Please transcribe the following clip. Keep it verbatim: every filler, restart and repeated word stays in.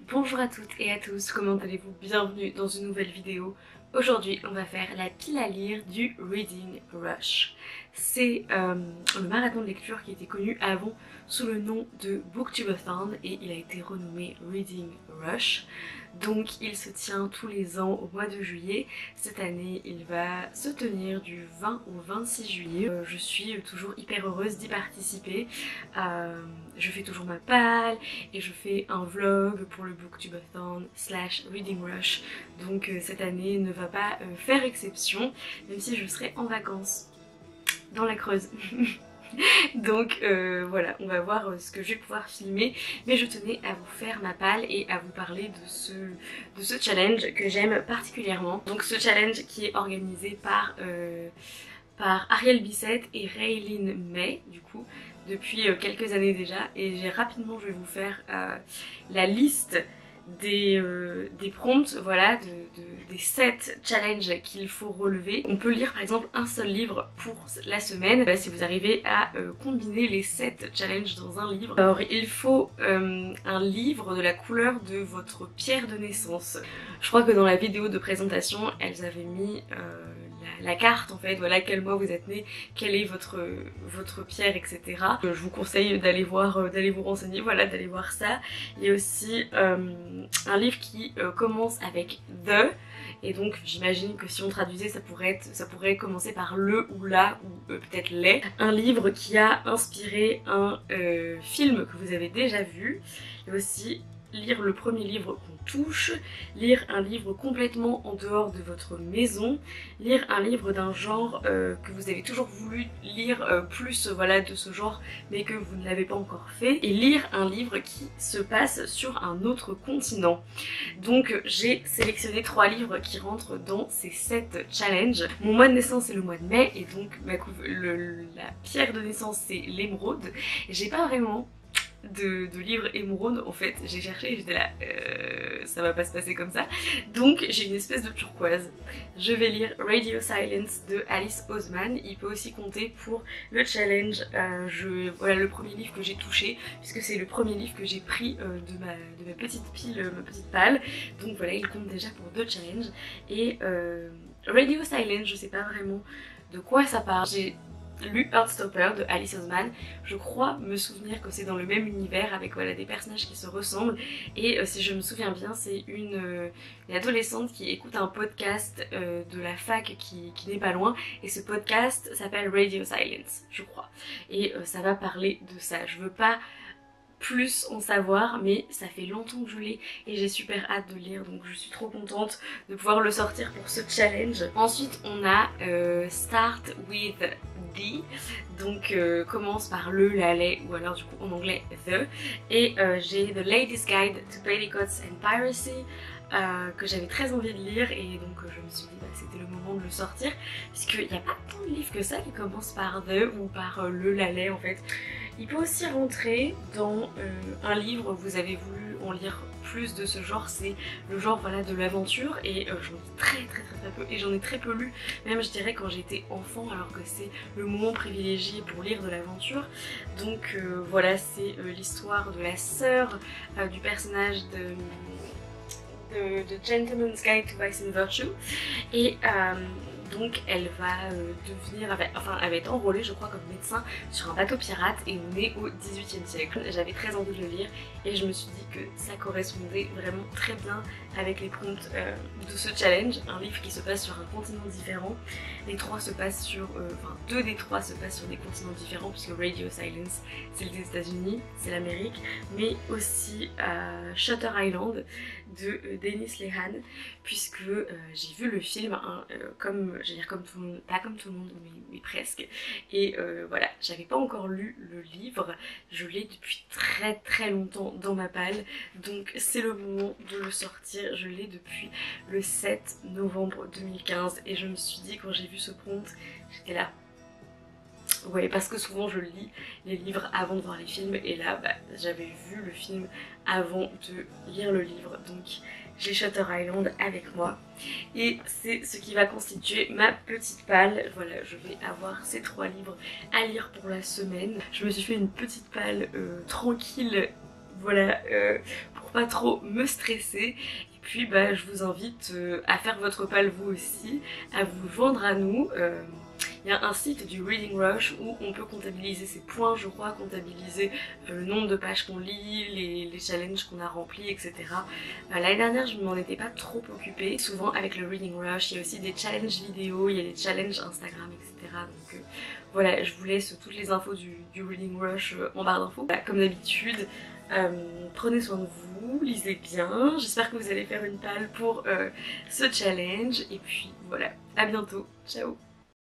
Bonjour à toutes et à tous, comment allez-vous? Bienvenue dans une nouvelle vidéo. Aujourd'hui on va faire la pile à lire du Reading Rush. C'est euh, le marathon de lecture qui était connu avant sous le nom de Booktubeathon et il a été renommé Reading Rush. Donc il se tient tous les ans au mois de juillet. Cette année il va se tenir du vingt au vingt-six juillet. Euh, je suis toujours hyper heureuse d'y participer. Euh, je fais toujours ma palle et je fais un vlog pour le Booktubeathon slash Reading Rush. Donc euh, cette année ne va pas euh, faire exception, même si je serai en vacances dans la Creuse. Donc euh, voilà, on va voir euh, ce que je vais pouvoir filmer, mais je tenais à vous faire ma palle et à vous parler de ce, de ce challenge que j'aime particulièrement. Donc ce challenge qui est organisé par, euh, par Ariel Bissett et Raylene May, du coup, depuis euh, quelques années déjà, et j'ai rapidement, je vais vous faire euh, la liste des, euh, des prompts, voilà, de, de, des sept challenges qu'il faut relever. On peut lire par exemple un seul livre pour la semaine, bah, si vous arrivez à euh, combiner les sept challenges dans un livre. Alors il faut euh, un livre de la couleur de votre pierre de naissance. Je crois que dans la vidéo de présentation, elles avaient mis euh, la, la carte en fait, voilà quel mois vous êtes né, quelle est votre, votre pierre, et cetera. Je vous conseille d'aller voir, euh, d'aller vous renseigner, voilà, d'aller voir ça. Il y a aussi euh, un livre qui euh, commence avec The, et donc j'imagine que si on traduisait ça pourrait être, ça pourrait commencer par le ou la ou euh, peut-être les. Un livre qui a inspiré un euh, film que vous avez déjà vu. Et aussi lire le premier livre qu'on touche, lire un livre complètement en dehors de votre maison, lire un livre d'un genre euh, que vous avez toujours voulu lire euh, plus, voilà, de ce genre mais que vous ne l'avez pas encore fait, et lire un livre qui se passe sur un autre continent. Donc j'ai sélectionné trois livres qui rentrent dans ces sept challenges. Mon mois de naissance est le mois de mai et donc ma le, la pierre de naissance c'est l'émeraude. J'ai pas vraiment De, de livres émeraude en fait, j'ai cherché et j'étais là euh, ça va pas se passer comme ça, donc j'ai une espèce de turquoise. Je vais lire Radio Silence de Alice Oseman. Il peut aussi compter pour le challenge. euh, je, voilà le premier livre que j'ai touché puisque c'est le premier livre que j'ai pris euh, de, ma, de ma petite pile, ma petite palle, donc voilà il compte déjà pour deux challenges. Et euh, Radio Silence, je sais pas vraiment de quoi ça parle. J'ai lu Heartstopper de Alice Oseman, je crois me souvenir que c'est dans le même univers avec voilà, des personnages qui se ressemblent et euh, si je me souviens bien c'est une, euh, une adolescente qui écoute un podcast euh, de la fac qui, qui n'est pas loin et ce podcast s'appelle Radio Silence je crois et euh, ça va parler de ça. Je veux pas plus en savoir mais ça fait longtemps que je l'ai et j'ai super hâte de lire, donc je suis trop contente de pouvoir le sortir pour ce challenge. Ensuite on a euh, Start with The, donc euh, commence par le, la, les ou alors du coup en anglais The, et euh, j'ai The Ladies Guide to Petticoats and Piracy Euh, que j'avais très envie de lire et donc euh, je me suis dit bah, c'était le moment de le sortir puisqu'il n'y a pas tant de livres que ça qui commencent par The ou par euh, le, la, les en fait. Il peut aussi rentrer dans euh, un livre, vous avez voulu en lire plus de ce genre, c'est le genre voilà de l'aventure et euh, j'en lis très très très très peu et j'en ai très peu lu, même je dirais quand j'étais enfant alors que c'est le moment privilégié pour lire de l'aventure. Donc euh, voilà c'est euh, l'histoire de la sœur euh, du personnage de de, de Gentleman's Guide to Vice and Virtue et euh, donc elle va euh, devenir, enfin elle va être enrôlée je crois comme médecin sur un bateau pirate et on est au dix-huitième siècle. J'avais très envie de le lire et je me suis dit que ça correspondait vraiment très bien avec les prompts euh, de ce challenge, un livre qui se passe sur un continent différent. Les trois se passent sur, euh, enfin deux des trois se passent sur des continents différents puisque Radio Silence c'est les États-Unis, c'est l'Amérique, mais aussi euh, Shutter Island de euh, Dennis Lehane puisque euh, j'ai vu le film hein, euh, comme je veux dire comme tout le monde, pas comme tout le monde mais, mais presque, et euh, voilà j'avais pas encore lu le livre, je l'ai depuis très très longtemps dans ma palle donc c'est le moment de le sortir. Je l'ai depuis le sept novembre deux mille quinze et je me suis dit quand j'ai vu ce prompt j'étais là ouais parce que souvent je lis les livres avant de voir les films et là bah, j'avais vu le film avant de lire le livre donc j'ai Shutter Island avec moi et c'est ce qui va constituer ma petite palle. Voilà je vais avoir ces trois livres à lire pour la semaine. Je me suis fait une petite palle euh, tranquille voilà euh, pour pas trop me stresser. Et puis bah, je vous invite euh, à faire votre pal vous aussi, à vous joindre à nous. Euh, Il y a un site du Reading Rush où on peut comptabiliser ses points, je crois, comptabiliser euh, le nombre de pages qu'on lit, les, les challenges qu'on a remplis, et cetera. Euh, L'année dernière, je ne m'en étais pas trop occupée. Souvent avec le Reading Rush, il y a aussi des challenges vidéo, il y a des challenges Instagram, et cetera. Donc euh, voilà, je vous laisse toutes les infos du, du Reading Rush euh, en barre d'infos. Voilà, comme d'habitude, euh, prenez soin de vous, lisez bien. J'espère que vous allez faire une palle pour euh, ce challenge. Et puis voilà, à bientôt, ciao!